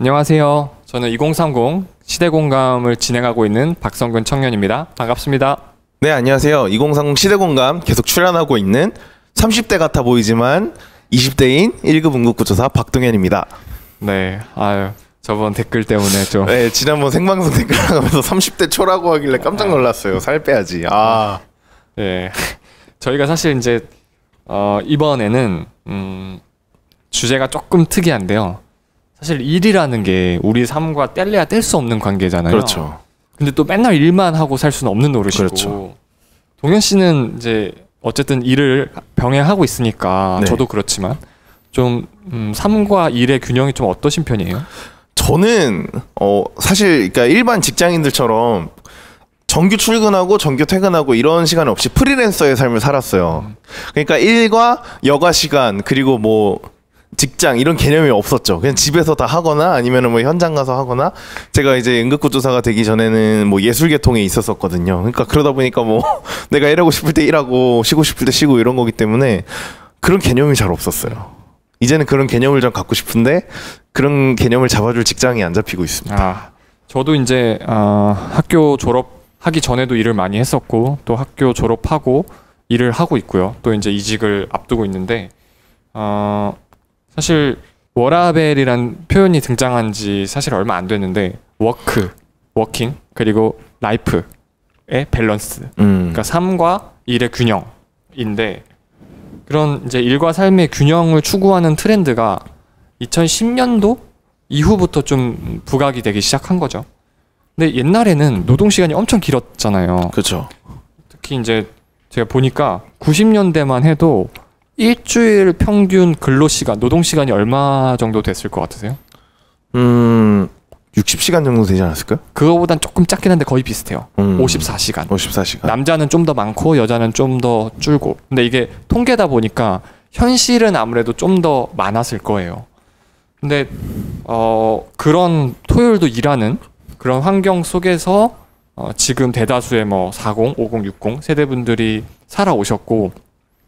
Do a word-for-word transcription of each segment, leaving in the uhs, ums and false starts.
안녕하세요. 저는 이공삼공 시대공감을 진행하고 있는 박성근 청년입니다. 반갑습니다. 네, 안녕하세요. 이공삼공 시대공감 계속 출연하고 있는 삼십 대 같아 보이지만 이십 대인 일 급 응급구조사 박동현입니다. 네, 아유 저번 댓글 때문에 좀 네, 지난번 생방송 댓글 나가면서 삼십 대 초라고 하길래 깜짝 놀랐어요. 살 빼야지. 아, 네, 저희가 사실 이제 어, 이번에는 음, 주제가 조금 특이한데요. 사실 일이라는 게 우리 삶과 뗄래야 뗄 수 없는 관계잖아요. 그렇죠. 근데 또 맨날 일만 하고 살 수는 없는 노릇이고. 그렇죠. 동현 씨는 이제 어쨌든 일을 병행하고 있으니까 네. 저도 그렇지만 좀 음, 삶과 일의 균형이 좀 어떠신 편이에요? 저는 어 사실 그러니까 일반 직장인들처럼 정규 출근하고 정규 퇴근하고 이런 시간 없이 프리랜서의 삶을 살았어요. 음. 그러니까 일과 여가 시간 그리고 뭐 직장 이런 개념이 없었죠. 그냥 집에서 다 하거나 아니면 뭐 현장 가서 하거나. 제가 이제 응급구조사가 되기 전에는 뭐 예술계통에 있었었거든요. 그러니까 그러다 보니까 뭐 내가 일하고 싶을 때 일하고 쉬고 싶을 때 쉬고 이런 거기 때문에 그런 개념이 잘 없었어요. 이제는 그런 개념을 좀 갖고 싶은데 그런 개념을 잡아줄 직장이 안 잡히고 있습니다. 아, 저도 이제 어, 학교 졸업하기 전에도 일을 많이 했었고 또 학교 졸업하고 일을 하고 있고요. 또 이제 이직을 앞두고 있는데 어, 사실 워라벨이란 표현이 등장한 지 사실 얼마 안 됐는데 워크, 워킹 그리고 라이프의 밸런스 음. 그러니까 삶과 일의 균형인데 그런 이제 일과 삶의 균형을 추구하는 트렌드가 이천십 년도 이후부터 좀 부각이 되기 시작한 거죠. 근데 옛날에는 노동 시간이 엄청 길었잖아요. 그렇죠. 특히 이제 제가 보니까 구십 년대만 해도 일주일 평균 근로 시간, 노동 시간이 얼마 정도 됐을 것 같으세요? 음, 육십 시간 정도 되지 않았을까요? 그거보단 조금 작긴 한데 거의 비슷해요. 음. 오십사 시간. 오십사 시간. 남자는 좀 더 많고 여자는 좀 더 줄고. 근데 이게 통계다 보니까 현실은 아무래도 좀 더 많았을 거예요. 근데 어, 그런 토요일도 일하는 그런 환경 속에서 어, 지금 대다수의 뭐 사십, 오십, 육십 세대분들이 살아오셨고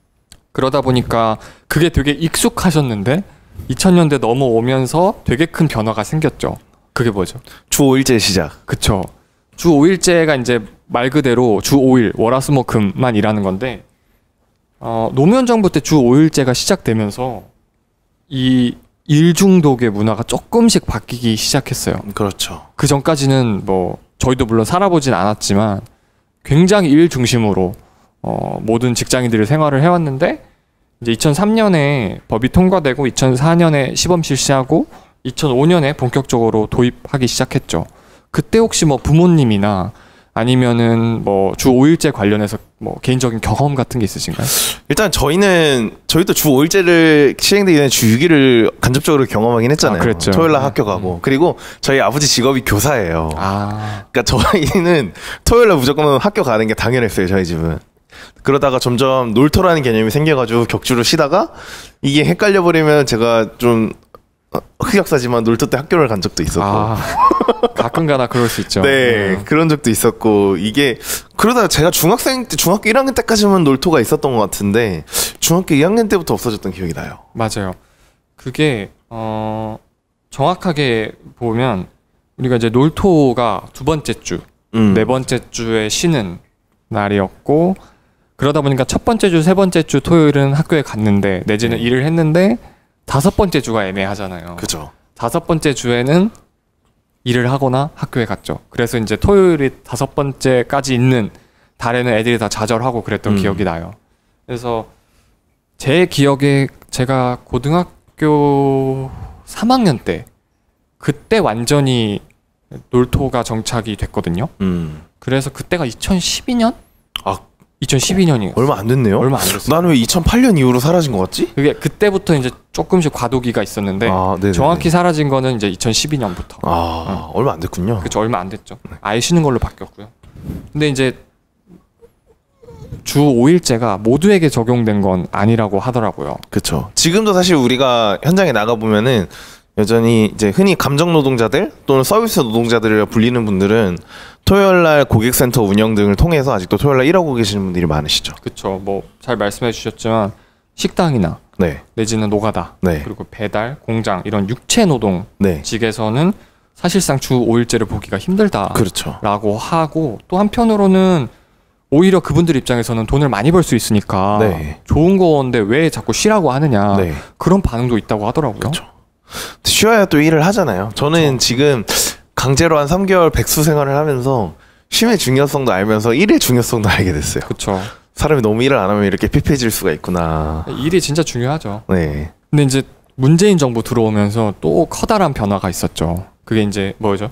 그러다 보니까 그게 되게 익숙하셨는데 이천 년대 넘어오면서 되게 큰 변화가 생겼죠. 그게 뭐죠? 주 오 일제 시작. 그쵸. 주 오 일제가 이제 말 그대로 주 오 일 월화수목금만 일하는 건데 어, 노무현 정부 때 주 오 일제가 시작되면서 이 일 중독의 문화가 조금씩 바뀌기 시작했어요. 그렇죠. 그 전까지는 뭐 저희도 물론 살아보진 않았지만 굉장히 일 중심으로 어, 모든 직장인들이 생활을 해왔는데 이제 이천삼 년에 법이 통과되고 이천사 년에 시범 실시하고 이천오 년에 본격적으로 도입하기 시작했죠. 그때 혹시 뭐 부모님이나 아니면은 뭐 주 오 일제 관련해서 뭐 개인적인 경험 같은 게 있으신가요? 일단 저희는 저희도 주 오 일제를 시행되기 전에 주 육 일을 간접적으로 경험하긴 했잖아요. 아, 그랬죠. 토요일 날 학교 가고. 음. 그리고 저희 아버지 직업이 교사예요. 아, 그러니까 저희는 토요일 날 무조건 학교 가는 게 당연했어요. 저희 집은. 그러다가 점점 놀토라는 개념이 생겨가지고 격주로 쉬다가 이게 헷갈려 버리면 제가 좀 흑역사지만 놀토 때 학교를 간 적도 있었고. 아 가끔가다 그럴 수 있죠. 네, 음. 그런 적도 있었고. 이게 그러다가 제가 중학생 때 중학교 일 학년 때까지만 놀토가 있었던 것 같은데 중학교 이 학년 때부터 없어졌던 기억이 나요. 맞아요. 그게 어 정확하게 보면 우리가 이제 놀토가 두 번째 주, 음. 네 번째 주에 쉬는 날이었고 그러다 보니까 첫 번째 주, 세 번째 주 토요일은 학교에 갔는데 내지는 네. 일을 했는데 다섯 번째 주가 애매하잖아요. 그죠. 다섯 번째 주에는 일을 하거나 학교에 갔죠. 그래서 이제 토요일이 다섯 번째까지 있는 달에는 애들이 다 좌절하고 그랬던 음. 기억이 나요. 그래서 제 기억에 제가 고등학교 삼 학년 때 그때 완전히 놀토가 정착이 됐거든요. 음. 그래서 그때가 이천십이 년? 아, 이천십이 년이요. 얼마 안 됐네요. 얼마 안 됐어요. 나는 왜 이천팔 년 이후로 사라진 것 같지? 그게 그때부터 이제 조금씩 과도기가 있었는데 아, 네네네. 정확히 사라진 거는 이제 이천십이 년부터. 아, 얼마 안 됐군요. 그쵸, 얼마 안 됐죠. 아예 쉬는 걸로 바뀌었고요. 근데 이제 주 오 일제가 모두에게 적용된 건 아니라고 하더라고요. 그렇죠. 지금도 사실 우리가 현장에 나가 보면은 여전히 이제 흔히 감정 노동자들 또는 서비스 노동자들이라 불리는 분들은 토요일 날 고객센터 운영 등을 통해서 아직도 토요일 날 일하고 계시는 분들이 많으시죠. 그쵸. 뭐 잘 말씀해 주셨지만 식당이나 네. 내지는 노가다 네. 그리고 배달, 공장 이런 육체 노동직에서는 네. 사실상 주 오 일제를 보기가 힘들다라고 그렇죠. 하고 또 한편으로는 오히려 그분들 입장에서는 돈을 많이 벌 수 있으니까 네. 좋은 건데 왜 자꾸 쉬라고 하느냐 네. 그런 반응도 있다고 하더라고요. 그렇죠. 쉬어야 또 일을 하잖아요. 저는 그렇죠. 지금 강제로 한 삼 개월 백수 생활을 하면서 쉼의 중요성도 알면서 일의 중요성도 알게 됐어요. 그렇죠. 사람이 너무 일을 안 하면 이렇게 피폐해질 수가 있구나. 일이 진짜 중요하죠. 네. 근데 이제 문재인 정부 들어오면서 또 커다란 변화가 있었죠. 그게 이제 뭐죠?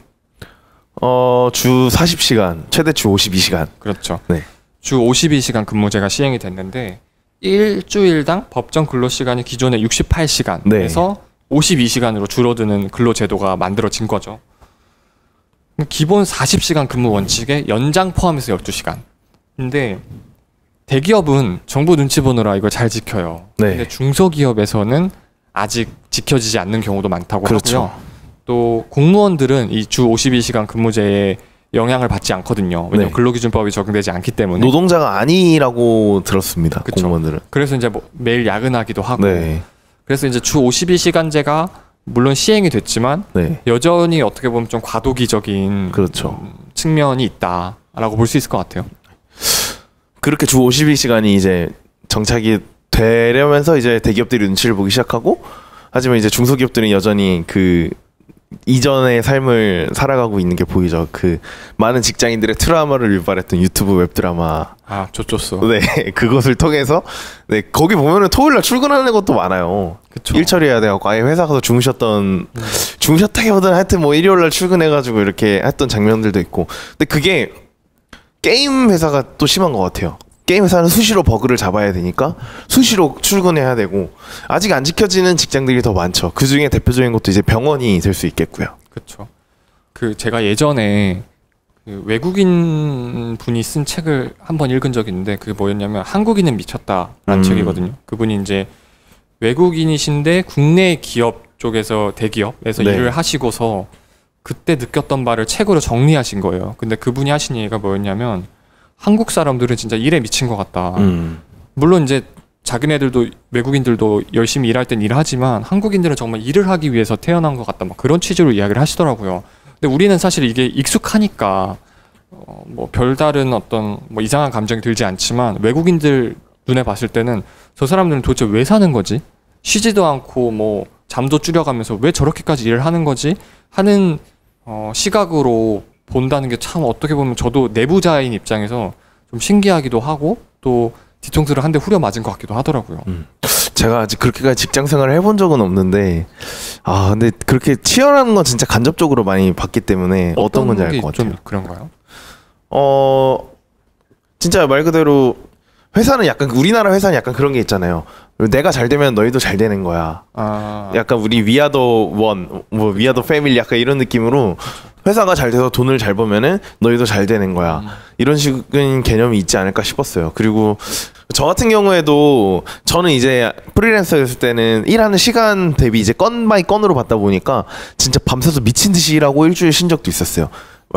어, 주 사십 시간, 최대 주 오십이 시간. 그렇죠. 네. 주 오십이 시간 근무제가 시행이 됐는데 일주일당 법정 근로시간이 기존의 육십팔 시간에서 네. 오십이 시간으로 줄어드는 근로제도가 만들어진 거죠. 기본 사십 시간 근무 원칙에 연장 포함해서 열두 시간. 근데 대기업은 정부 눈치 보느라 이걸 잘 지켜요. 네. 근데 중소기업에서는 아직 지켜지지 않는 경우도 많다고 그렇죠. 하고요. 또 공무원들은 이 주 오십이 시간 근무제에 영향을 받지 않거든요. 왜냐하면 네. 근로기준법이 적용되지 않기 때문에. 노동자가 아니라고 들었습니다. 그쵸. 공무원들은. 그래서 이제 뭐 매일 야근하기도 하고. 네. 그래서 이제 주 오십이 시간제가 물론 시행이 됐지만 네. 여전히 어떻게 보면 좀 과도기적인 그렇죠. 음, 측면이 있다라고 볼 수 있을 것 같아요. 그렇게 주 오십이 시간이 이제 정착이 되려면서 이제 대기업들이 눈치를 보기 시작하고, 하지만 이제 중소기업들은 여전히 그 이전의 삶을 살아가고 있는 게 보이죠. 그 많은 직장인들의 트라우마를 유발했던 유튜브 웹드라마. 아, 좋았어. 네, 그것을 통해서 네 거기 보면은 토요일날 출근하는 것도 많아요. 그쵸. 일 처리해야 돼갖고 아예 회사 가서 주무셨던 음. 주무셨다기보다는 하여튼 뭐 일요일날 출근해가지고 이렇게 했던 장면들도 있고. 근데 그게 게임 회사가 또 심한 것 같아요. 게임 회사는 수시로 버그를 잡아야 되니까 수시로 출근해야 되고, 아직 안 지켜지는 직장들이 더 많죠. 그 중에 대표적인 것도 이제 병원이 될 수 있겠고요. 그렇죠. 그 제가 예전에 그 외국인 분이 쓴 책을 한번 읽은 적이 있는데 그게 뭐였냐면 한국인은 미쳤다라는 음. 책이거든요. 그분이 이제 외국인이신데 국내 기업 쪽에서 대기업에서 네. 일을 하시고서 그때 느꼈던 바를 책으로 정리하신 거예요. 근데 그분이 하신 얘기가 뭐였냐면 한국 사람들은 진짜 일에 미친 것 같다. 음. 물론 이제 자기네들도 외국인들도 열심히 일할 땐 일하지만 한국인들은 정말 일을 하기 위해서 태어난 것 같다. 막 그런 취지로 이야기를 하시더라고요. 근데 우리는 사실 이게 익숙하니까 어, 뭐 별다른 어떤 뭐 이상한 감정이 들지 않지만 외국인들 눈에 봤을 때는 저 사람들은 도대체 왜 사는 거지? 쉬지도 않고 뭐 잠도 줄여가면서 왜 저렇게까지 일을 하는 거지? 하는 어, 시각으로 본다는 게 참 어떻게 보면 저도 내부자인 입장에서 좀 신기하기도 하고 또 뒤통수를 한 대 후려 맞은 것 같기도 하더라고요. 음. 제가 아직 그렇게까지 직장 생활을 해본 적은 없는데, 아 근데 그렇게 치열한 건 진짜 간접적으로 많이 봤기 때문에 어떤, 어떤 건지 알 것 같아요. 좀 그런가요? 어 진짜 말 그대로 회사는 약간, 우리나라 회사는 약간 그런 게 있잖아요. 내가 잘 되면 너희도 잘 되는 거야. 아... 약간 우리 위아더 원, 뭐 위아더 패밀리 약간 이런 느낌으로 회사가 잘 돼서 돈을 잘 벌면은 너희도 잘 되는 거야. 음. 이런 식의 개념이 있지 않을까 싶었어요. 그리고 저 같은 경우에도 저는 이제 프리랜서였을 때는 일하는 시간 대비 이제 건 바이 건으로 받다 보니까 진짜 밤새서 미친 듯이 일하고 일주일 쉰 적도 있었어요.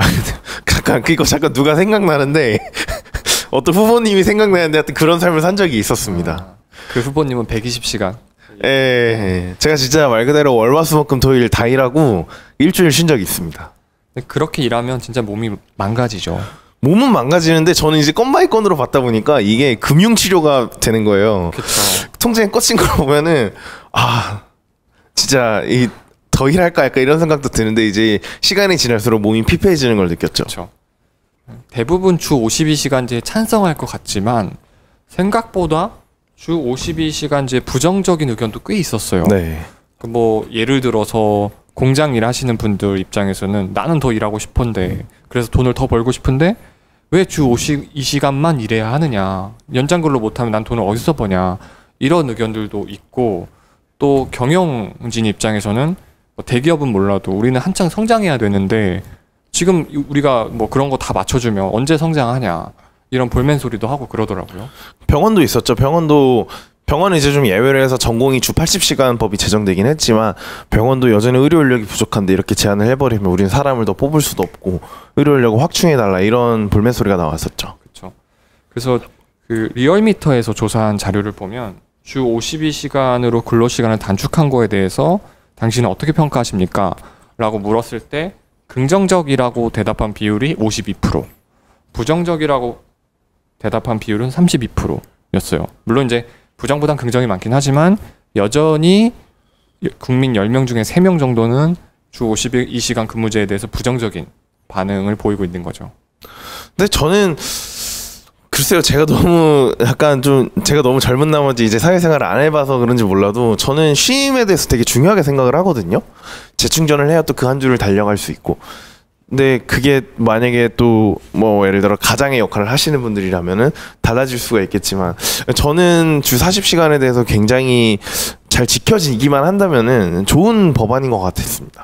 잠깐 그거 잠깐 누가 생각나는데 어떤 후보님이 생각나는데 하여튼 그런 삶을 산 적이 있었습니다. 아, 그 후보님은 백이십 시간. 예, 제가 진짜 말 그대로 월화수목금 토일 다 일하고 일주일 쉰 적이 있습니다. 그렇게 일하면 진짜 몸이 망가지죠. 몸은 망가지는데 저는 이제 건 바이 건으로 받다 보니까 이게 금융 치료가 되는 거예요. 그렇죠. 통장에 꽂힌 걸 보면은 아 진짜 이 더 일할까 약간 이런 생각도 드는데 이제 시간이 지날수록 몸이 피폐해지는 걸 느꼈죠. 그렇죠. 대부분 주 오십이 시간제에 찬성할 것 같지만 생각보다 주 오십이 시간제 부정적인 의견도 꽤 있었어요. 네. 뭐 예를 들어서 공장 일하시는 분들 입장에서는 나는 더 일하고 싶은데 그래서 돈을 더 벌고 싶은데 왜 주 오십이 시간만 일해야 하느냐, 연장근로 못하면 난 돈을 어디서 버냐, 이런 의견들도 있고, 또 경영진 입장에서는 뭐 대기업은 몰라도 우리는 한창 성장해야 되는데 지금 우리가 뭐 그런 거 다 맞춰주면 언제 성장하냐, 이런 볼멘 소리도 하고 그러더라고요. 병원도 있었죠. 병원도 병원은 이제 좀 예외로 해서 전공이 주 팔십 시간 법이 제정되긴 했지만 병원도 여전히 의료 인력이 부족한데 이렇게 제한을 해버리면 우리는 사람을 더 뽑을 수도 없고 의료 인력을 확충해달라, 이런 볼멘 소리가 나왔었죠. 그렇죠. 그래서 그 리얼미터에서 조사한 자료를 보면 주 오십이 시간으로 근로시간을 단축한 거에 대해서 당신은 어떻게 평가하십니까? 라고 물었을 때 긍정적이라고 대답한 비율이 오십이 퍼센트, 부정적이라고 대답한 비율은 삼십이 퍼센트였어요. 물론 이제 부정보단 긍정이 많긴 하지만 여전히 국민 열 명 중에 세 명 정도는 주 오십이 시간 근무제에 대해서 부정적인 반응을 보이고 있는 거죠. 근데 저는 글쎄요, 제가 너무 약간 좀 제가 너무 젊은 나머지 이제 사회생활을 안 해봐서 그런지 몰라도 저는 쉼에 대해서 되게 중요하게 생각을 하거든요. 재충전을 해야 또 그 한 주를 달려갈 수 있고. 근데 그게 만약에 또 뭐 예를 들어 가장의 역할을 하시는 분들이라면은 달라질 수가 있겠지만 저는 주 사십 시간에 대해서 굉장히 잘 지켜지기만 한다면은 좋은 법안인 것 같았습니다.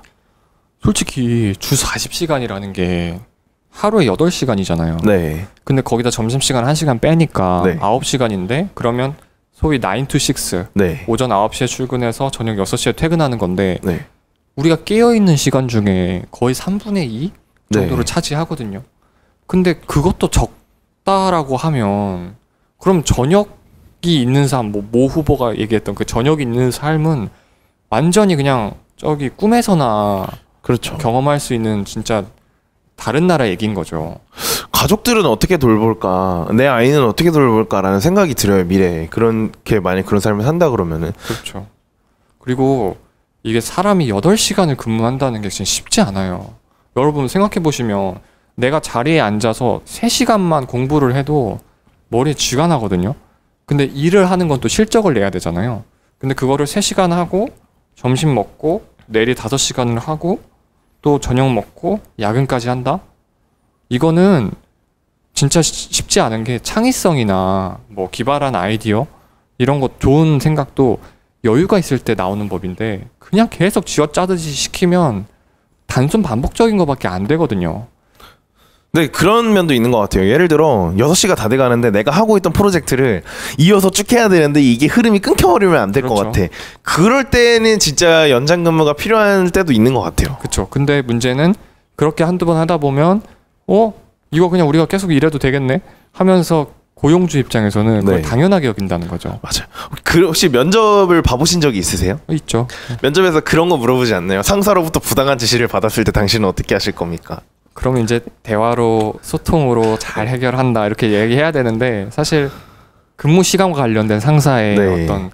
솔직히 주 사십 시간이라는 게 하루에 여덟 시간이잖아요. 네. 근데 거기다 점심시간 한 시간 빼니까 네. 아홉 시간인데 그러면 소위 나인 투 식스, 네. 오전 아홉 시에 출근해서 저녁 여섯 시에 퇴근하는 건데 네. 우리가 깨어있는 시간 중에 거의 삼분의 이 정도를 네. 차지하거든요. 근데 그것도 적다라고 하면 그럼 저녁이 있는 삶, 뭐, 모 후보가 얘기했던 그 저녁이 있는 삶은 완전히 그냥 저기 꿈에서나 그렇죠. 경험할 수 있는 진짜 다른 나라 얘기인 거죠. 가족들은 어떻게 돌볼까, 내 아이는 어떻게 돌볼까라는 생각이 들어요. 미래에 그렇게 만약 그런 삶을 산다 그러면은. 그렇죠. 그리고 이게 사람이 여덟 시간을 근무한다는 게 진짜 쉽지 않아요. 여러분 생각해 보시면 내가 자리에 앉아서 세 시간만 공부를 해도 머리에 쥐가 나거든요. 근데 일을 하는 건 또 실적을 내야 되잖아요. 근데 그거를 세 시간 하고 점심 먹고 내일 다섯 시간을 하고 또 저녁 먹고 야근까지 한다? 이거는 진짜 쉽지 않은 게 창의성이나 뭐 기발한 아이디어 이런 것 좋은 생각도 여유가 있을 때 나오는 법인데 그냥 계속 쥐어짜듯이 시키면 단순 반복적인 것밖에 안 되거든요. 네, 그런 면도 있는 것 같아요. 예를 들어 여섯 시가 다 돼가는데 내가 하고 있던 프로젝트를 이어서 쭉 해야 되는데 이게 흐름이 끊겨버리면 안 될 것 그렇죠. 같아. 그럴 때는 진짜 연장 근무가 필요한 때도 있는 것 같아요. 그렇죠. 근데 문제는 그렇게 한두 번 하다 보면 어? 이거 그냥 우리가 계속 일해도 되겠네? 하면서 고용주 입장에서는 그걸 네. 당연하게 여긴다는 거죠. 맞아요. 그 혹시 면접을 봐보신 적이 있으세요? 있죠. 면접에서 그런 거 물어보지 않나요? 상사로부터 부당한 지시를 받았을 때 당신은 어떻게 하실 겁니까? 그러면 이제 대화로 소통으로 잘 해결한다 이렇게 얘기해야 되는데 사실 근무 시간과 관련된 상사의 네. 어떤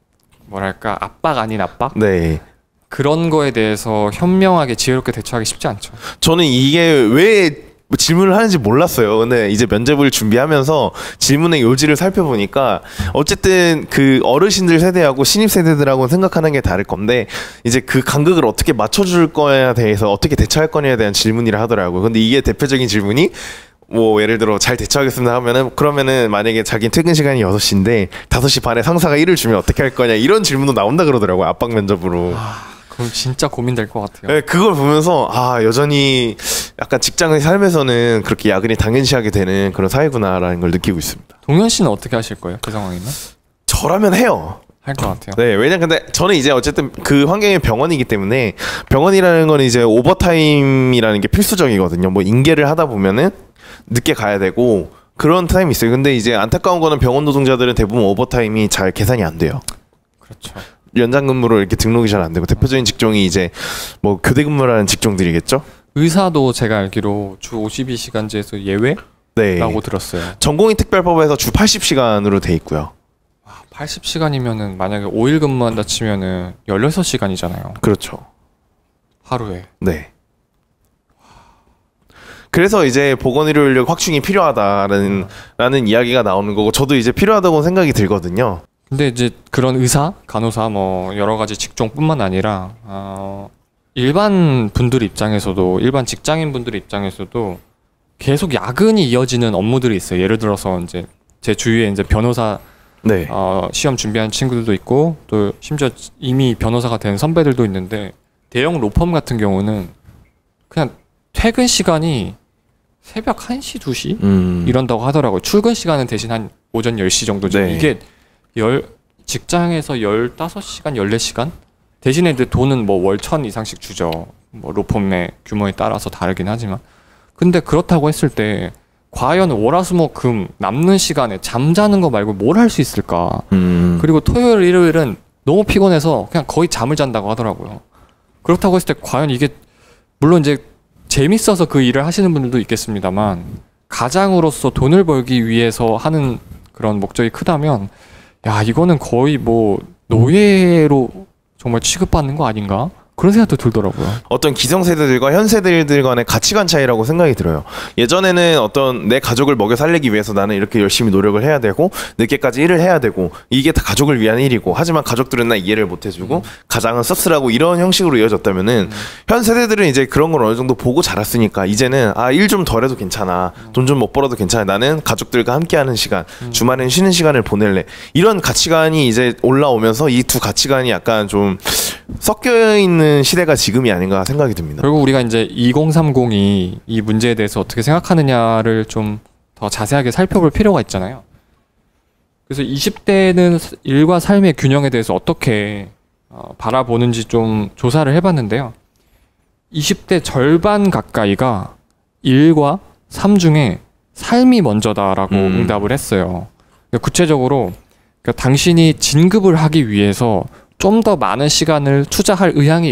뭐랄까 압박 아닌 압박? 네. 그런 거에 대해서 현명하게 지혜롭게 대처하기 쉽지 않죠. 저는 이게 왜 질문을 하는지 몰랐어요. 근데 이제 면접을 준비하면서 질문의 요지를 살펴보니까 어쨌든 그 어르신들 세대하고 신입 세대들하고 생각하는 게 다를 건데 이제 그 간극을 어떻게 맞춰줄 거에 대해서 어떻게 대처할 거냐에 대한 질문이라 하더라고요. 근데 이게 대표적인 질문이 뭐 예를 들어 잘 대처하겠습니다 하면은 그러면은 만약에 자기 퇴근 시간이 여섯 시인데 다섯 시 반에 상사가 일을 주면 어떻게 할 거냐 이런 질문도 나온다 그러더라고요. 압박 면접으로. 아, 그럼 진짜 고민될 것 같아요. 네, 그걸 보면서 아 여전히 약간 직장의 삶에서는 그렇게 야근이 당연시하게 되는 그런 사회구나라는 걸 느끼고 있습니다. 동현 씨는 어떻게 하실 거예요? 그 상황이면? 저라면 해요. 할 것 같아요. 네, 왜냐 근데 저는 이제 어쨌든 그 환경이 병원이기 때문에 병원이라는 건 이제 오버타임이라는 게 필수적이거든요. 뭐 인계를 하다 보면은 늦게 가야 되고 그런 타임이 있어요. 근데 이제 안타까운 거는 병원 노동자들은 대부분 오버타임이 잘 계산이 안 돼요. 그렇죠. 연장 근무로 이렇게 등록이 잘 안 되고 대표적인 직종이 이제 뭐 교대 근무라는 직종들이겠죠. 의사도 제가 알기로 주 오십이 시간제에서 예외라고 네. 들었어요. 전공의 특별법에서 주 팔십 시간으로 돼 있고요. 팔십 시간이면은 만약에 오 일 근무한다 치면은 열여섯 시간이잖아요. 그렇죠. 하루에. 네. 그래서 이제 보건의료 인력 확충이 필요하다라는 라는 이야기가 나오는 거고 저도 이제 필요하다고 생각이 들거든요. 근데 이제 그런 의사, 간호사 뭐 여러 가지 직종뿐만 아니라 어, 일반 분들 입장에서도 일반 직장인 분들 입장에서도 계속 야근이 이어지는 업무들이 있어요. 예를 들어서 이제 제 주위에 이제 변호사 네. 어, 시험 준비하는 친구들도 있고 또 심지어 이미 변호사가 된 선배들도 있는데 대형 로펌 같은 경우는 그냥 퇴근 시간이 새벽 한 시, 두 시 음. 이런다고 하더라고요. 출근 시간은 대신 한 오전 열 시 정도죠. 네. 이게 열 직장에서 열다섯 시간, 열네 시간? 대신에 이제 돈은 뭐 월 천 이상씩 주죠. 뭐 로펌의 규모에 따라서 다르긴 하지만. 근데 그렇다고 했을 때 과연 월화수목금 남는 시간에 잠자는 거 말고 뭘 할 수 있을까? 음. 그리고 토요일 일요일은 너무 피곤해서 그냥 거의 잠을 잔다고 하더라고요. 그렇다고 했을 때 과연 이게 물론 이제 재밌어서 그 일을 하시는 분들도 있겠습니다만 가장으로서 돈을 벌기 위해서 하는 그런 목적이 크다면 야 이거는 거의 뭐 노예로 정말 취급받는 거 아닌가? 그런 생각도 들더라고요. 어떤 기성세대들과 현세대들 간의 가치관 차이라고 생각이 들어요. 예전에는 어떤 내 가족을 먹여 살리기 위해서 나는 이렇게 열심히 노력을 해야 되고 늦게까지 일을 해야 되고 이게 다 가족을 위한 일이고 하지만 가족들은 나 이해를 못 해주고 음. 가장은 씁쓸하고 이런 형식으로 이어졌다면은 음. 현 세대들은 이제 그런 걸 어느 정도 보고 자랐으니까 이제는 아 일 좀 덜 해도 괜찮아. 음. 돈 좀 못 벌어도 괜찮아. 나는 가족들과 함께하는 시간 음. 주말엔 쉬는 시간을 보낼래. 이런 가치관이 이제 올라오면서 이 두 가치관이 약간 좀 섞여 있는 시대가 지금이 아닌가 생각이 듭니다. 결국 우리가 이제 이공삼공이 이 문제에 대해서 어떻게 생각하느냐를 좀 더 자세하게 살펴볼 필요가 있잖아요. 그래서 이십 대는 일과 삶의 균형에 대해서 어떻게 어, 바라보는지 좀 조사를 해봤는데요. 이십 대 절반 가까이가 일과 삶 중에 삶이 먼저다라고 음. 응답을 했어요. 그러니까 구체적으로 그러니까 당신이 진급을 하기 위해서 좀 더 많은 시간을 투자할 의향이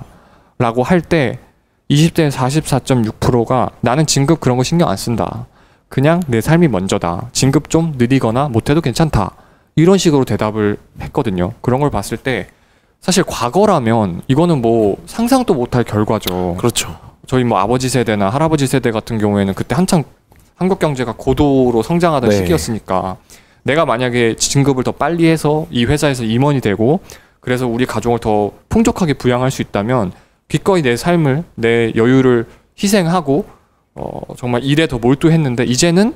있느냐라고 할 때 이십 대 사십사 점 육 퍼센트가 나는 진급 그런 거 신경 안 쓴다. 그냥 내 삶이 먼저다. 진급 좀 느리거나 못해도 괜찮다. 이런 식으로 대답을 했거든요. 그런 걸 봤을 때 사실 과거라면 이거는 뭐 상상도 못할 결과죠. 그렇죠. 저희 뭐 아버지 세대나 할아버지 세대 같은 경우에는 그때 한창 한국 경제가 고도로 성장하던 네. 시기였으니까 내가 만약에 진급을 더 빨리 해서 이 회사에서 임원이 되고 그래서 우리 가족을 더 풍족하게 부양할 수 있다면 기꺼이 내 삶을 내 여유를 희생하고 어, 정말 일에 더 몰두했는데 이제는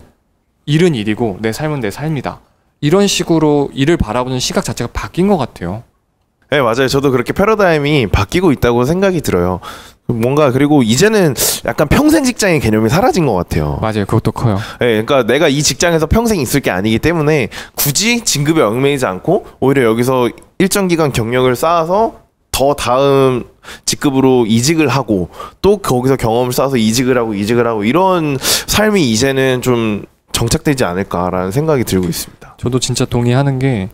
일은 일이고 내 삶은 내 삶이다. 이런 식으로 일을 바라보는 시각 자체가 바뀐 것 같아요. 네 맞아요. 저도 그렇게 패러다임이 바뀌고 있다고 생각이 들어요. 뭔가 그리고 이제는 약간 평생 직장의 개념이 사라진 것 같아요. 맞아요. 그것도 커요. 네, 그러니까 내가 이 직장에서 평생 있을 게 아니기 때문에 굳이 진급에 얽매이지 않고 오히려 여기서 일정 기간 경력을 쌓아서 더 다음 직급으로 이직을 하고 또 거기서 경험을 쌓아서 이직을 하고 이직을 하고 이런 삶이 이제는 좀 정착되지 않을까라는 생각이 들고 있습니다. 저도 진짜 동의하는 게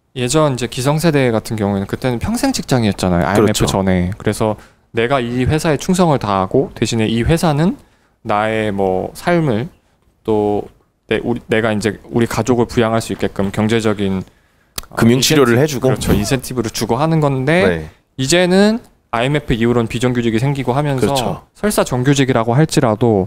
예전 이제 기성세대 같은 경우에는 그때는 평생 직장이었잖아요. 아이엠에프 그렇죠. 전에. 그래서 내가 이 회사에 충성을 다하고 대신에 이 회사는 나의 뭐 삶을 또 내, 우리, 내가 이제 우리 가족을 부양할 수 있게끔 경제적인 금융 치료를 어, 해주고 그렇죠. 인센티브를 주고 하는 건데 네. 이제는 아이엠에프 이후로는 비정규직이 생기고 하면서 그렇죠. 설사 정규직이라고 할지라도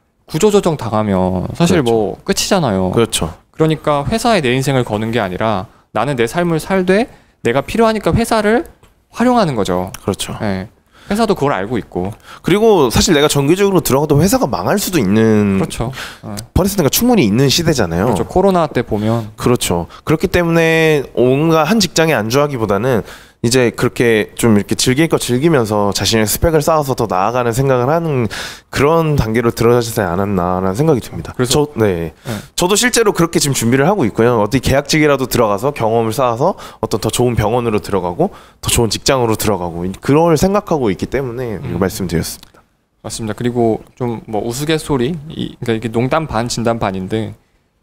구조조정 당하면 사실 그렇죠. 뭐 끝이잖아요. 그렇죠. 그러니까 회사에 내 인생을 거는 게 아니라 나는 내 삶을 살되 내가 필요하니까 회사를 활용하는 거죠. 그렇죠. 네. 회사도 그걸 알고 있고. 그리고 사실 내가 정규직으로 들어가도 회사가 망할 수도 있는 그렇죠. 네. 퍼센트가 충분히 있는 시대잖아요. 그렇죠. 코로나 때 보면 그렇죠. 그렇기 때문에 뭔가 한 직장에 안주하기보다는 이제 그렇게 좀 이렇게 즐길 거 즐기면서 자신의 스펙을 쌓아서 더 나아가는 생각을 하는 그런 단계로 들어가지 않았나라는 생각이 듭니다. 그래서 저, 네. 네. 저도 실제로 그렇게 지금 준비를 하고 있고요. 어디 계약직이라도 들어가서 경험을 쌓아서 어떤 더 좋은 병원으로 들어가고 더 좋은 직장으로 들어가고 그걸 생각하고 있기 때문에 음. 말씀드렸습니다. 맞습니다. 그리고 좀 뭐 우스갯소리, 이, 그러니까 이게 농담 반 진담 반인데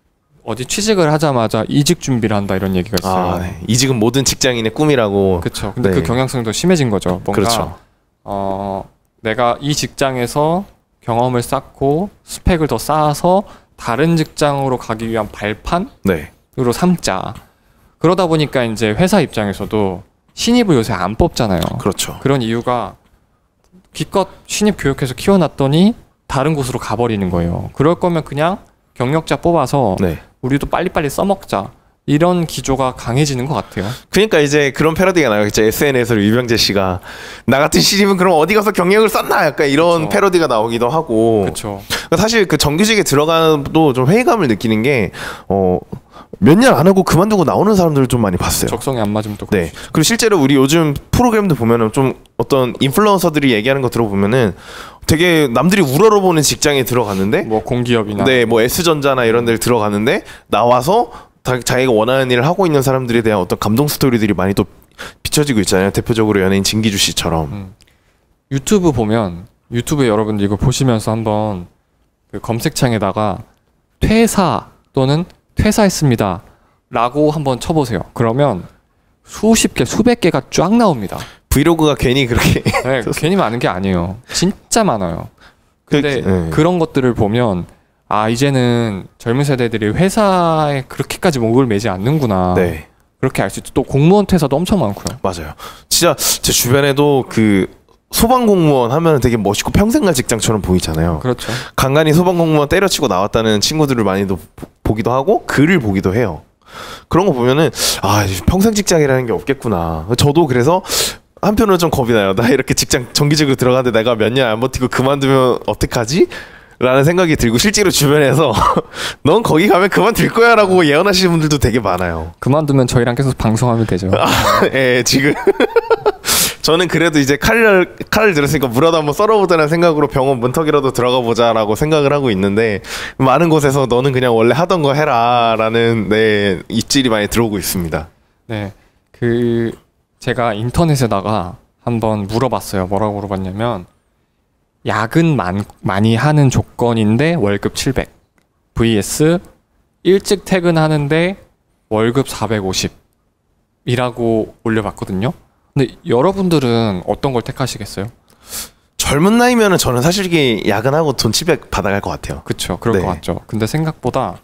어디 취직을 하자마자 이직 준비를 한다 이런 얘기가 있어요. 아, 네. 이직은 모든 직장인의 꿈이라고. 그렇죠. 근데 네. 그 경향성이 더 심해진 거죠. 뭔가 그렇죠. 어, 내가 이 직장에서 경험을 쌓고 스펙을 더 쌓아서 다른 직장으로 가기 위한 발판으로 네. 삼자. 그러다 보니까 이제 회사 입장에서도 신입을 요새 안 뽑잖아요. 그렇죠. 그런 이유가 기껏 신입 교육해서 키워놨더니 다른 곳으로 가버리는 거예요. 그럴 거면 그냥 경력자 뽑아서 네. 우리도 빨리빨리 써먹자. 이런 기조가 강해지는 것 같아요. 그러니까 이제 그런 패러디가 나오겠죠. 에스엔에스로 유병재 씨가 나 같은 신입은 그럼 어디 가서 경력을 썼나? 약간 이런 그쵸. 패러디가 나오기도 하고. 그렇죠. 사실 그 정규직에 들어가도 좀 회의감을 느끼는 게 어, 몇 년 안 하고 그만두고 나오는 사람들을 좀 많이 봤어요. 적성이 안 맞으면 또 네. 그리고 실제로 우리 요즘 프로그램도 보면은 좀 어떤 인플루언서들이 얘기하는 거 들어보면은 되게 남들이 우러러보는 직장에 들어갔는데 뭐 공기업이나 네, 뭐 S전자나 이런 데를 들어갔는데 나와서 다, 자기가 원하는 일을 하고 있는 사람들에 대한 어떤 감동 스토리들이 많이 또 비춰지고 있잖아요. 대표적으로 연예인 진기주 씨처럼. 음. 유튜브 보면 유튜브에 여러분들 이거 보시면서 한번 그 검색창에다가 퇴사 또는 퇴사했습니다 라고 한번 쳐보세요. 그러면 수십 개, 수백 개가 쫙 나옵니다. 브이로그가 괜히 그렇게 네, 괜히 많은 게 아니에요. 진짜 많아요. 근데 그, 네. 그런 것들을 보면 아 이제는 젊은 세대들이 회사에 그렇게까지 목을 매지 않는구나. 네. 그렇게 알 수 있죠. 또 공무원 퇴사도 엄청 많고요. 맞아요. 진짜 제 주변에도 그 소방 공무원 하면 되게 멋있고 평생 갈 직장처럼 보이잖아요. 그렇죠. 간간히 소방 공무원 때려치고 나왔다는 친구들을 많이도 보- 보기도 하고 글을 보기도 해요. 그런 거 보면은 아 평생 직장이라는 게 없겠구나. 저도 그래서 한편으로 좀 겁이 나요. 나 이렇게 직장 정기직으로 들어갔는데 내가 몇 년 안 버티고 그만두면 어떡하지? 라는 생각이 들고 실제로 주변에서 넌 거기 가면 그만둘 거야 라고 예언하시는 분들도 되게 많아요. 그만두면 저희랑 계속 방송하면 되죠. 예, 지금 저는 그래도 이제 칼을 칼을 들었으니까 물어도 한번 썰어보자는 생각으로 병원 문턱이라도 들어가 보자라고 생각을 하고 있는데 많은 곳에서 너는 그냥 원래 하던 거 해라라는 네 입질이 많이 들어오고 있습니다. 네, 그 제가 인터넷에다가 한번 물어봤어요. 뭐라고 물어봤냐면 야근 많, 많이 하는 조건인데 월급 칠백 vs 일찍 퇴근하는데 월급 사백오십 이라고 올려봤거든요. 근데 여러분들은 어떤 걸 택하시겠어요? 젊은 나이면은 저는 사실 이게 야근하고 돈 칠백 받아갈 것 같아요. 그쵸, 그럴 네. 것 같죠. 근데 생각보다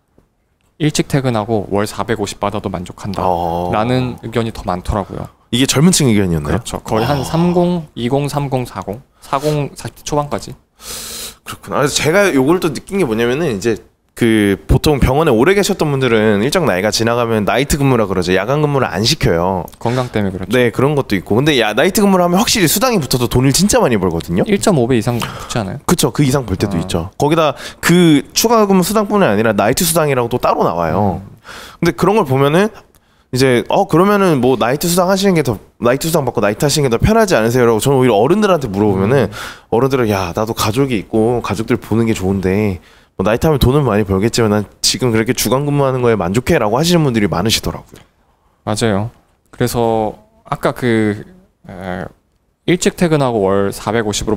일찍 퇴근하고 월 사백오십 받아도 만족한다 어... 라는 의견이 더 많더라고요. 이게 젊은 층 의견이었나요? 그렇죠. 거의 아. 한 삼십, 이십, 삼십, 사십, 사십, 사십 초반까지. 그렇구나. 그래서 제가 요걸 또 느낀 게 뭐냐면은 이제 그 보통 병원에 오래 계셨던 분들은 일정 나이가 지나가면 나이트 근무라 그러죠. 야간 근무를 안 시켜요. 건강 때문에 그렇죠. 네, 그런 것도 있고. 근데 야 나이트 근무를 하면 확실히 수당이 붙어서 돈을 진짜 많이 벌거든요. 일 점 오 배 이상 붙지 않아요? 그쵸, 그 이상 벌 때도 아. 있죠. 거기다 그 추가 근무 수당뿐만 아니라 나이트 수당이라고 또 따로 나와요. 음. 근데 그런 걸 보면은 이제 어 그러면은 뭐 나이트 수당 하시는 게 더 나이트 수당 받고 나이트 하시는 게 더 편하지 않으세요라고 저는 오히려 어른들한테 물어보면은 음. 어른들은 야 나도 가족이 있고 가족들 보는 게 좋은데 뭐 나이트 하면 돈은 많이 벌겠지만 난 지금 그렇게 주간 근무하는 거에 만족해라고 하시는 분들이 많으시더라고요. 맞아요. 그래서 아까 그 에, 일찍 퇴근하고 월 사백오십으로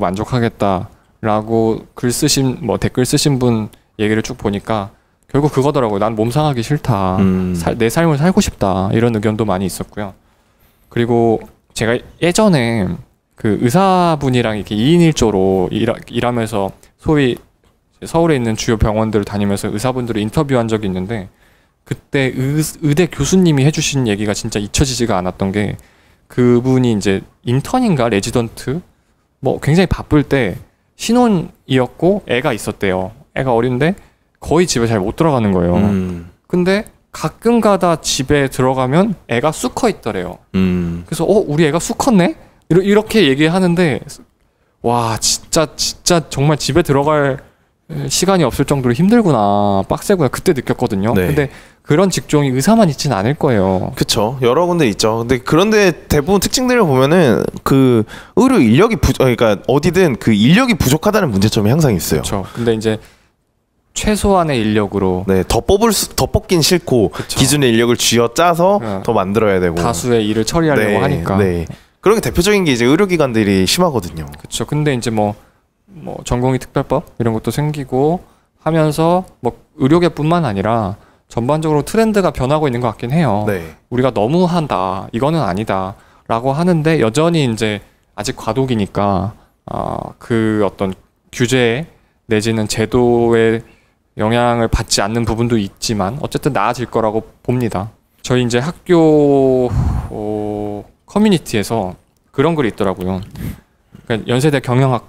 만족하겠다라고 글 쓰신 뭐 댓글 쓰신 분 얘기를 쭉 보니까 결국 그거더라고요. 난 몸 상하기 싫다. 음. 살, 내 삶을 살고 싶다. 이런 의견도 많이 있었고요. 그리고 제가 예전에 그 의사분이랑 이렇게 이 인 일 조로 일하, 일하면서 소위 서울에 있는 주요 병원들을 다니면서 의사분들을 인터뷰한 적이 있는데 그때 의, 의대 교수님이 해주신 얘기가 진짜 잊혀지지가 않았던 게 그분이 이제 인턴인가 레지던트 뭐 굉장히 바쁠 때 신혼이었고 애가 있었대요. 애가 어린데 거의 집에 잘 못 들어가는 거예요. 음. 근데 가끔 가다 집에 들어가면 애가 쑥커 있더래요. 음. 그래서 어 우리 애가 쑥 컸네? 이러, 이렇게 얘기하는데 와 진짜 진짜 정말 집에 들어갈 시간이 없을 정도로 힘들구나 빡세구나 그때 느꼈거든요. 네. 근데 그런 직종이 의사만 있진 않을 거예요. 그쵸. 여러 군데 있죠. 근데 그런데 대부분 특징들을 보면은 그 의료 인력이 부, 그러니까 어디든 그 인력이 부족하다는 문제점이 항상 있어요. 그렇죠. 근데 이제 최소한의 인력으로 네, 더 뽑을 수, 더 뽑긴 싫고 그쵸. 기존의 인력을 쥐어 짜서 네. 더 만들어야 되고 다수의 일을 처리하려고 네, 하니까. 네. 그런 게 대표적인 게 이제 의료기관들이 심하거든요. 그렇죠. 근데 이제 뭐, 뭐 전공의 특별법 이런 것도 생기고 하면서 뭐 의료계뿐만 아니라 전반적으로 트렌드가 변하고 있는 것 같긴 해요. 네. 우리가 너무 한다, 이거는 아니다라고 하는데 여전히 이제 아직 과도기니까 어, 그 어떤 규제 내지는 제도의 영향을 받지 않는 부분도 있지만 어쨌든 나아질 거라고 봅니다. 저희 이제 학교 어, 커뮤니티에서 그런 글이 있더라고요. 그러니까 연세대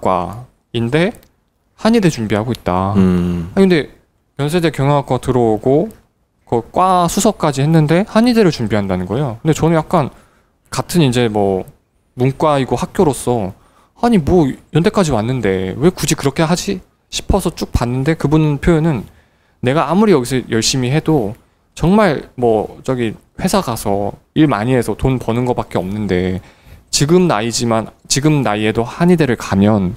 경영학과인데 한의대 준비하고 있다. 음. 아니 근데 연세대 경영학과 들어오고 그 과 수석까지 했는데 한의대를 준비한다는 거예요. 근데 저는 약간 같은 이제 뭐 문과이고 학교로서 아니 뭐 연대까지 왔는데 왜 굳이 그렇게 하지 싶어서 쭉 봤는데 그분 표현은 내가 아무리 여기서 열심히 해도 정말 뭐 저기 회사 가서 일 많이 해서 돈 버는 거밖에 없는데 지금 나이지만 지금 나이에도 한의대를 가면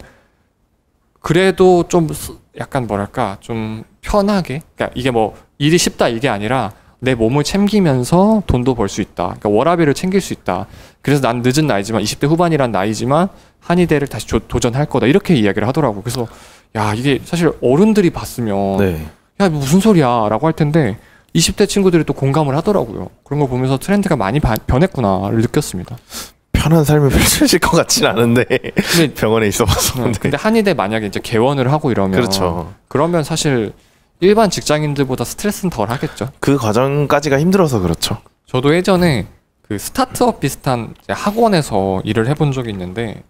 그래도 좀 약간 뭐랄까 좀 편하게 그러니까 이게 뭐 일이 쉽다 이게 아니라 내 몸을 챙기면서 돈도 벌 수 있다. 그러니까 워라밸을 챙길 수 있다. 그래서 난 늦은 나이지만 이십 대 후반이란 나이지만 한의대를 다시 조, 도전할 거다. 이렇게 이야기를 하더라고. 그래서 야 이게 사실 어른들이 봤으면 네. 야 무슨 소리야 라고 할 텐데 이십 대 친구들이 또 공감을 하더라고요. 그런 걸 보면서 트렌드가 많이 바, 변했구나를 느꼈습니다. 편한 삶을 펼쳐질 것 같진 않은데 근데, 병원에 있어봐서. 네, 근데 한의대 만약에 이제 개원을 하고 이러면 그렇죠. 그러면 사실 일반 직장인들보다 스트레스는 덜 하겠죠. 그 과정까지가 힘들어서 그렇죠. 저도 예전에 그 스타트업 비슷한 학원에서 일을 해본 적이 있는데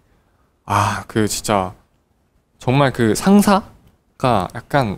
아 그 진짜 정말 그 상사가 약간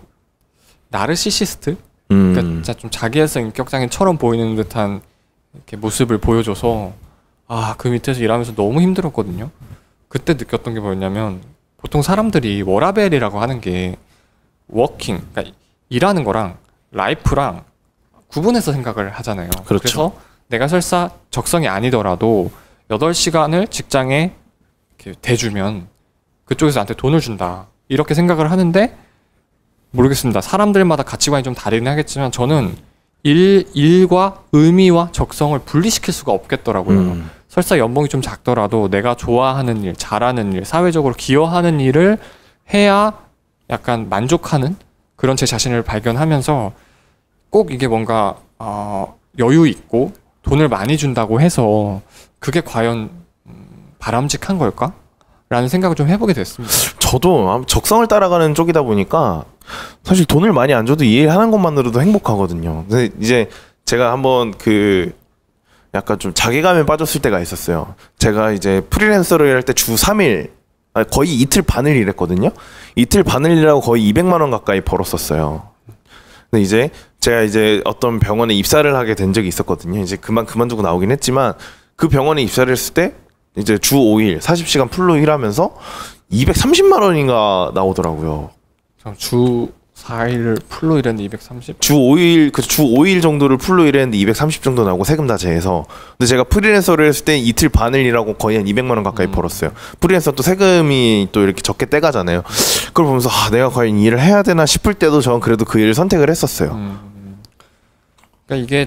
나르시시스트? 음. 그러니까 진짜 좀 자기애성 인격장애처럼 보이는 듯한 이렇게 모습을 보여줘서 아 그 밑에서 일하면서 너무 힘들었거든요. 그때 느꼈던 게 뭐였냐면 보통 사람들이 워라벨이라고 하는 게 워킹, 그러니까 일하는 거랑 라이프랑 구분해서 생각을 하잖아요. 그렇죠. 그래서 내가 설사 적성이 아니더라도 여덟 시간을 직장에 이렇게 대주면 그쪽에서 나한테 돈을 준다 이렇게 생각을 하는데 모르겠습니다. 사람들마다 가치관이 좀 다르긴 하겠지만 저는 일, 일과 의미와 적성을 분리시킬 수가 없겠더라고요. 음. 설사 연봉이 좀 작더라도 내가 좋아하는 일, 잘하는 일, 사회적으로 기여하는 일을 해야 약간 만족하는 그런 제 자신을 발견하면서 꼭 이게 뭔가 어, 여유 있고 돈을 많이 준다고 해서 그게 과연 음, 바람직한 걸까? 라는 생각을 좀 해보게 됐습니다. 저도 적성을 따라가는 쪽이다 보니까 사실 돈을 많이 안 줘도 이 일 하는 것만으로도 행복하거든요. 근데 이제 제가 한번 그 약간 좀 자괴감에 빠졌을 때가 있었어요. 제가 이제 프리랜서를 일할 때 주 삼 일 거의 이틀 반을 일했거든요. 이틀 반을 일하고 거의 이백만 원 가까이 벌었었어요. 근데 이제 제가 이제 어떤 병원에 입사를 하게 된 적이 있었거든요. 이제 그만 그만두고 나오긴 했지만 그 병원에 입사를 했을 때 이제 주 오 일 사십 시간 풀로 일하면서 이백삼십만 원인가 나오더라고요. 주 사 일을 풀로 일했는데 이백삼십? 주 오 일, 그 주 오 일 정도를 풀로 일했는데 이백삼십 정도 나오고 세금 다 제해서. 근데 제가 프리랜서를 했을 때 이틀 반을 일하고 거의 한 이백만 원 가까이 음. 벌었어요. 프리랜서 또 세금이 또 이렇게 적게 떼가잖아요. 그걸 보면서 아, 내가 과연 이 일을 해야 되나 싶을 때도 저는 그래도 그 일을 선택을 했었어요. 음. 그러니까 이게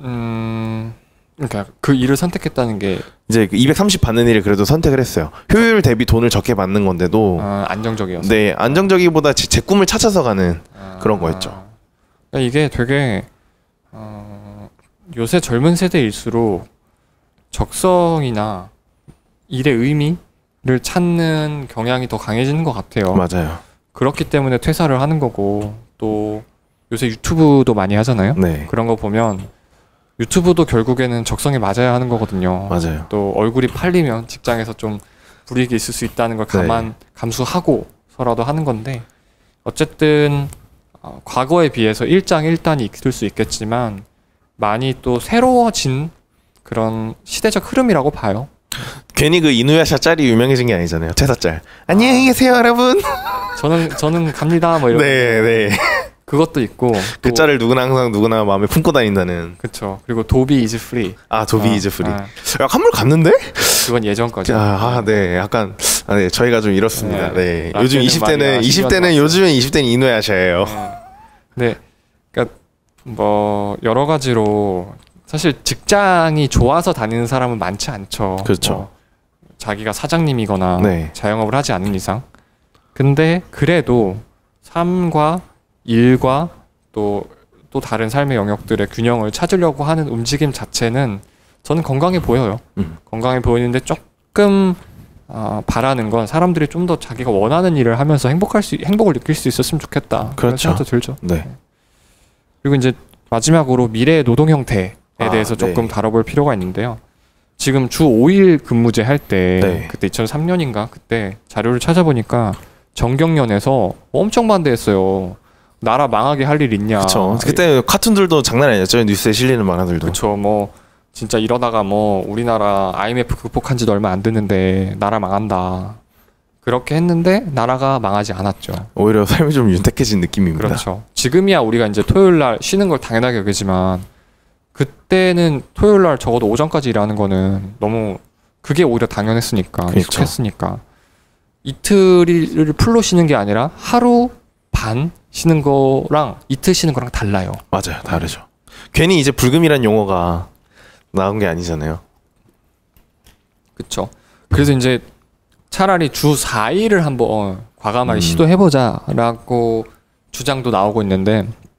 음... 그러니까 그 일을 선택했다는 게 이제 그 이백삼십 받는 일을 그래도 선택을 했어요. 효율 대비 돈을 적게 받는 건데도 아, 안정적이었어요. 네, 안정적이보다 제, 제 꿈을 찾아서 가는 아, 그런 거였죠. 그러니까 이게 되게 어, 요새 젊은 세대일수록 적성이나 일의 의미를 찾는 경향이 더 강해지는 것 같아요. 맞아요. 그렇기 때문에 퇴사를 하는 거고 또 요새 유튜브도 많이 하잖아요. 네. 그런 거 보면 유튜브도 결국에는 적성에 맞아야 하는 거거든요. 맞아요. 또 얼굴이 팔리면 직장에서 좀 불이익이 있을 수 있다는 걸 감안, 네. 감수하고서라도 하는 건데 어쨌든 어, 과거에 비해서 일장일단이 있을 수 있겠지만 많이 또 새로워진 그런 시대적 흐름이라고 봐요. 괜히 그 이누야샤 짤이 유명해진 게 아니잖아요. 퇴사 짤. 안녕히 계세요 여러분. 저는 저는 갑니다 뭐 이런. 네, 네. 그것도 있고 그 짤을 누구나 항상 누구나 마음에 품고 다닌다는. 그렇죠. 그리고 도비 이즈 프리. 아 도비 아, 이즈 프리. 아. 야 한물 갔는데? 그건 예전 거죠. 아, 아, 네, 약간 아, 네, 저희가 좀 이렇습니다. 네, 네. 요즘 이십 대는 이십 대는 요즘엔 이십 대는 이누야샤예요. 네. 네, 그러니까 뭐 여러 가지로 사실 직장이 좋아서 다니는 사람은 많지 않죠. 그렇죠. 뭐 자기가 사장님이거나 네. 자영업을 하지 않는 이상. 근데 그래도 삶과 일과 또, 또 다른 삶의 영역들의 균형을 찾으려고 하는 움직임 자체는 저는 건강해 보여요. 음. 건강해 보이는데 조금 어, 바라는 건 사람들이 좀 더 자기가 원하는 일을 하면서 행복할 수, 행복을 느낄 수 있었으면 좋겠다. 그런 그렇죠. 생각도 들죠. 네. 그리고 이제 마지막으로 미래의 노동 형태에 아, 대해서 조금 네. 다뤄볼 필요가 있는데요. 지금 주 오 일 근무제 할 때 네. 그때 이천삼 년인가 그때 자료를 찾아보니까 정경련에서 엄청 반대했어요. 나라 망하게 할 일 있냐. 그렇죠. 그때 카툰들도 장난 아니었죠. 뉴스에 실리는 만화들도. 그렇죠. 뭐 진짜 이러다가 뭐 우리나라 아이엠에프 극복한 지도 얼마 안 됐는데 나라 망한다. 그렇게 했는데 나라가 망하지 않았죠. 오히려 삶이 좀 윤택해진 느낌입니다. 그렇죠. 지금이야 우리가 이제 토요일 날 쉬는 걸 당연하게 여기지만 그때는 토요일 날 적어도 오전까지 일하는 거는 너무 그게 오히려 당연했으니까 그렇죠. 익숙했으니까 이틀을 풀로 쉬는 게 아니라 하루 반 쉬는 거랑 이틀 쉬는 거랑 달라요. 맞아요. 다르죠. 괜히 이제 불금이란 용어가 나온 게 아니잖아요. 그렇죠. 그래서 이제 차라리 주 사 일을 한번 과감하게 음. 시도해보자라고 주장도 나오고 있는데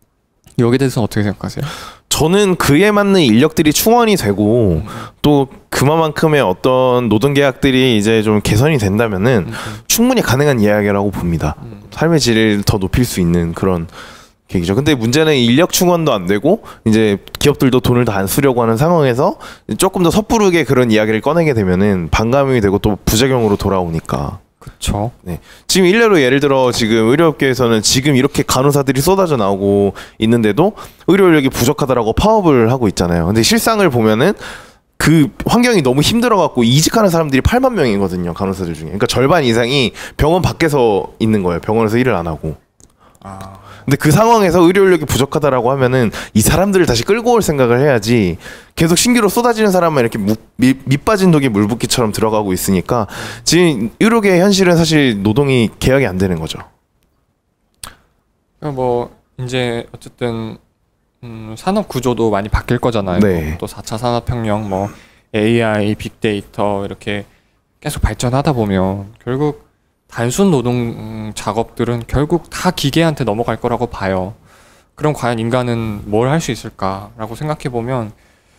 여기에 대해서 어떻게 생각하세요? 저는 그에 맞는 인력들이 충원이 되고 음. 또 그만큼의 어떤 노동계약들이 이제 좀 개선이 된다면은 음. 충분히 가능한 이야기라고 봅니다. 음. 삶의 질을 더 높일 수 있는 그런 계기죠. 근데 문제는 인력 충원도 안 되고 이제 기업들도 돈을 더 안 쓰려고 하는 상황에서 조금 더 섣부르게 그런 이야기를 꺼내게 되면은 반감이 되고 또 부작용으로 돌아오니까. 그렇죠. 네. 지금 일례로 예를 들어 지금 의료업계에서는 지금 이렇게 간호사들이 쏟아져 나오고 있는데도 의료 인력이 부족하다라고 파업을 하고 있잖아요. 근데 실상을 보면은 그 환경이 너무 힘들어갖고 이직하는 사람들이 팔만 명이거든요. 간호사들 중에. 그러니까 절반 이상이 병원 밖에서 있는 거예요. 병원에서 일을 안 하고. 아. 근데 그 상황에서 의료 인력이 부족하다라고 하면은 이 사람들을 다시 끌고 올 생각을 해야지 계속 신규로 쏟아지는 사람만 이렇게 무, 밑, 밑 빠진 독에 물붓기처럼 들어가고 있으니까 지금 의료계의 현실은 사실 노동이 개혁이 안 되는 거죠. 뭐 이제 어쨌든 음, 산업 구조도 많이 바뀔 거잖아요. 네. 또 사 차 산업혁명, 뭐 에이아이, 빅데이터 이렇게 계속 발전하다 보면 결국 단순 노동 작업들은 결국 다 기계한테 넘어갈 거라고 봐요. 그럼 과연 인간은 뭘 할 수 있을까라고 생각해 보면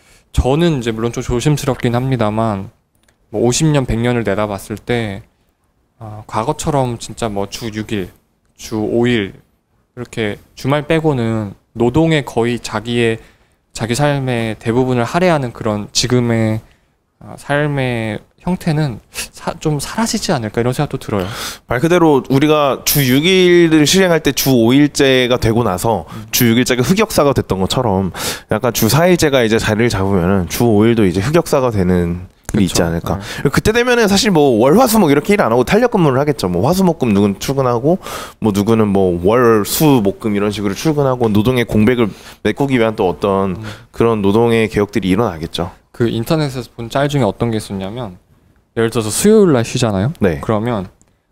저는 이제 물론 좀 조심스럽긴 합니다만 뭐 오십 년, 백 년을 내다봤을 때 어, 과거처럼 진짜 뭐 주 육 일, 주 오 일 이렇게 주말 빼고는 노동에 거의 자기의 자기 삶의 대부분을 할애하는 그런 지금의 어, 삶의 형태는 사, 좀 사라지지 않을까 이런 생각도 들어요. 말 그대로 우리가 주 육 일을 실행할 때 주 오 일제가 되고 나서 음. 주 육 일제가 흑역사가 됐던 것처럼 약간 주 사 일제가 이제 자리를 잡으면은 주 오 일도 이제 흑역사가 되는 일이 있지 않을까. 네. 그때 되면은 사실 뭐 월, 화, 수, 목 이렇게 일 안 하고 탄력 근무를 하겠죠. 뭐 화, 수, 목, 금 누구는 출근하고 뭐 누구는 뭐 월, 수, 목, 금 이런 식으로 출근하고 노동의 공백을 메꾸기 위한 또 어떤 음. 그런 노동의 개혁들이 일어나겠죠. 그 인터넷에서 본 짤 중에 어떤 게 있었냐면 예를 들어서 수요일 날 쉬잖아요. 네. 그러면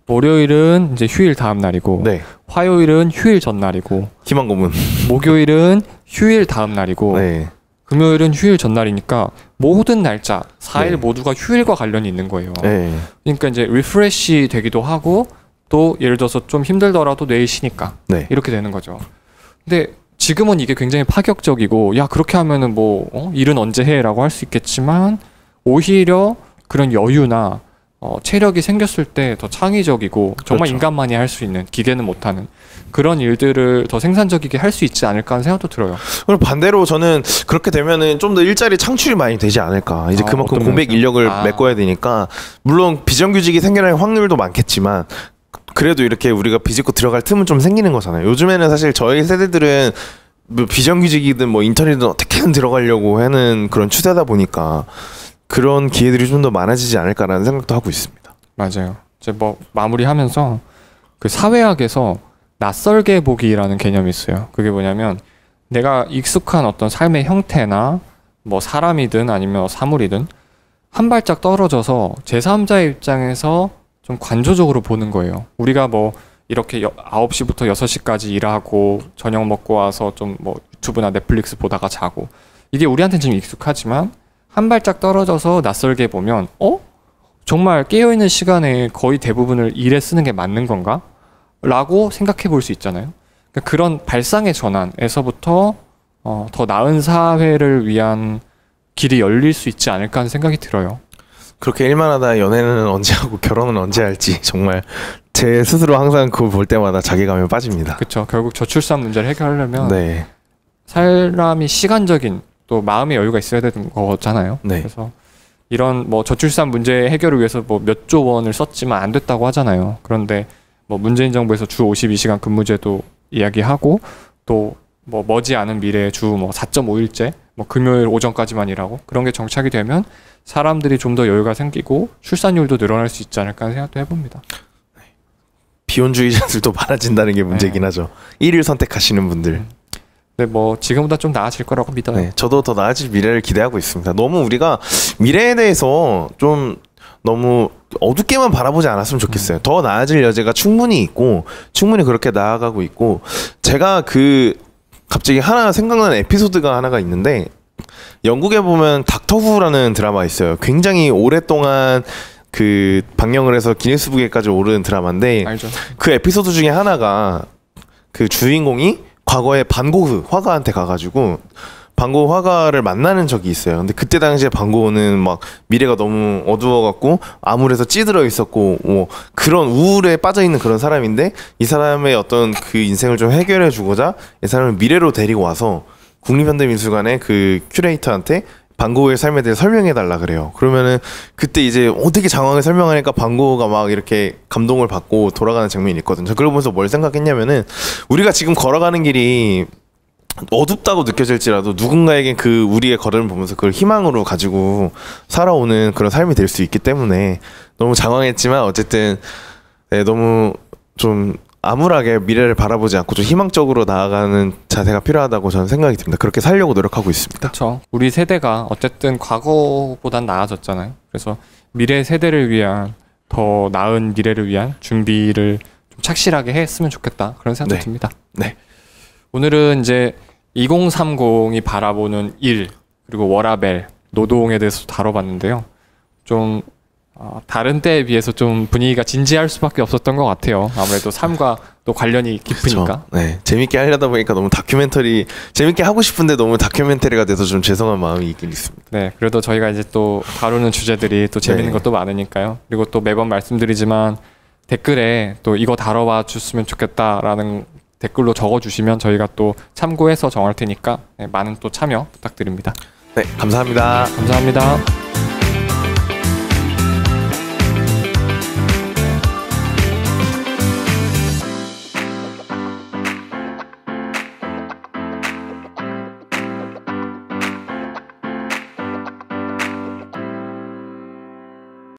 월요일은 이제 휴일 다음 날이고 네. 화요일은 휴일 전 날이고 희망 고문. 목요일은 휴일 다음 날이고 네. 금요일은 휴일 전날이니까 모든 날짜 사 일 네. 모두가 휴일과 관련이 있는 거예요. 네. 그러니까 이제 리프레시 되기도 하고 또 예를 들어서 좀 힘들더라도 내일 쉬니까 네. 이렇게 되는 거죠. 근데 지금은 이게 굉장히 파격적이고 야 그렇게 하면은 뭐 어? 일은 언제 해? 라고 할 수 있겠지만 오히려 그런 여유나 어, 체력이 생겼을 때 더 창의적이고 정말 그렇죠. 인간만이 할 수 있는 기계는 못하는 그런 일들을 더 생산적이게 할 수 있지 않을까 하는 생각도 들어요. 그럼 반대로 저는 그렇게 되면은 좀 더 일자리 창출이 많이 되지 않을까. 이제 아, 그만큼 공백 인력을 아. 메꿔야 되니까 물론 비정규직이 생겨날 확률도 많겠지만 그래도 이렇게 우리가 비집고 들어갈 틈은 좀 생기는 거잖아요. 요즘에는 사실 저희 세대들은 뭐 비정규직이든 뭐 인턴이든 어떻게든 들어가려고 하는 그런 추세다 보니까 그런 기회들이 좀 더 많아지지 않을까라는 생각도 하고 있습니다. 맞아요. 이제 뭐 마무리하면서 그 사회학에서 낯설게 보기라는 개념이 있어요. 그게 뭐냐면 내가 익숙한 어떤 삶의 형태나 뭐 사람이든 아니면 사물이든 한 발짝 떨어져서 제삼자의 입장에서 좀 관조적으로 보는 거예요. 우리가 뭐 이렇게 아홉 시부터 여섯 시까지 일하고 저녁 먹고 와서 좀 뭐 유튜브나 넷플릭스 보다가 자고 이게 우리한테는 좀 익숙하지만 한 발짝 떨어져서 낯설게 보면 어? 정말 깨어있는 시간에 거의 대부분을 일에 쓰는 게 맞는 건가? 라고 생각해 볼 수 있잖아요. 그러니까 그런 발상의 전환에서부터 어, 더 나은 사회를 위한 길이 열릴 수 있지 않을까 하는 생각이 들어요. 그렇게 일만 하다 연애는 언제 하고 결혼은 언제 할지 정말 제 스스로 항상 그걸 볼 때마다 자괴감에 빠집니다. 그렇죠. 결국 저출산 문제를 해결하려면 네. 사람이 시간적인 또 마음의 여유가 있어야 되는 거잖아요. 네. 그래서 이런 뭐 저출산 문제 해결을 위해서 뭐 몇 조 원을 썼지만 안 됐다고 하잖아요. 그런데 뭐 문재인 정부에서 주 오십이 시간 근무제도 이야기하고 또 뭐 머지않은 미래에 주 뭐 사 점 오 일제 뭐 금요일 오전까지만 일하고 그런 게 정착이 되면 사람들이 좀 더 여유가 생기고 출산율도 늘어날 수 있지 않을까 하는 생각도 해봅니다. 비혼주의자들도 많아진다는 게 문제긴 네. 하죠. 일일 선택하시는 분들. 음. 근데 뭐 지금보다 좀 나아질 거라고 믿어요. 네, 저도 더 나아질 미래를 기대하고 있습니다. 너무 우리가 미래에 대해서 좀 너무 어둡게만 바라보지 않았으면 좋겠어요. 음. 더 나아질 여지가 충분히 있고 충분히 그렇게 나아가고 있고 제가 그 갑자기 하나 생각나는 에피소드가 하나가 있는데 영국에 보면 닥터후라는 드라마 있어요. 굉장히 오랫동안 그 방영을 해서 기네스북에까지 오른 드라마인데 알죠. 그 에피소드 중에 하나가 그 주인공이 과거에 반고 화가한테 가가지고 반고 화가를 만나는 적이 있어요. 근데 그때 당시에 반고는 막 미래가 너무 어두워갖고 암울해서 찌들어 있었고 뭐 그런 우울에 빠져 있는 그런 사람인데 이 사람의 어떤 그 인생을 좀 해결해 주고자 이 사람을 미래로 데리고 와서 국립현대미술관의 그 큐레이터한테 반고의 삶에 대해 설명해 달라 그래요. 그러면은 그때 이제 어떻게 장황하게 설명하니까 반고가 막 이렇게 감동을 받고 돌아가는 장면이 있거든요. 그걸 보면서 뭘 생각했냐면은 우리가 지금 걸어가는 길이 어둡다고 느껴질지라도 누군가에겐 그 우리의 걸음을 보면서 그걸 희망으로 가지고 살아오는 그런 삶이 될 수 있기 때문에 너무 장황했지만 어쨌든 네, 너무 좀 암울하게 미래를 바라보지 않고 좀 희망적으로 나아가는 자세가 필요하다고 저는 생각이 듭니다. 그렇게 살려고 노력하고 있습니다. 그렇죠. 우리 세대가 어쨌든 과거보단 나아졌잖아요. 그래서 미래 세대를 위한 더 나은 미래를 위한 준비를 좀 착실하게 했으면 좋겠다 그런 생각도 네. 듭니다. 네. 오늘은 이제 이공삼공이 바라보는 일 그리고 워라벨 노동에 대해서 다뤄봤는데요. 좀 어, 다른 때에 비해서 좀 분위기가 진지할 수밖에 없었던 것 같아요. 아무래도 삶과 또 관련이 깊으니까. 그렇죠. 네, 재밌게 하려다 보니까 너무 다큐멘터리 재밌게 하고 싶은데 너무 다큐멘터리가 돼서 좀 죄송한 마음이 있긴 있습니다. 네, 그래도 저희가 이제 또 다루는 주제들이 또 재밌는 네. 것도 많으니까요. 그리고 또 매번 말씀드리지만 댓글에 또 이거 다뤄봐 줬으면 좋겠다라는 댓글로 적어주시면 저희가 또 참고해서 정할 테니까 네, 많은 또 참여 부탁드립니다. 네, 감사합니다. 감사합니다.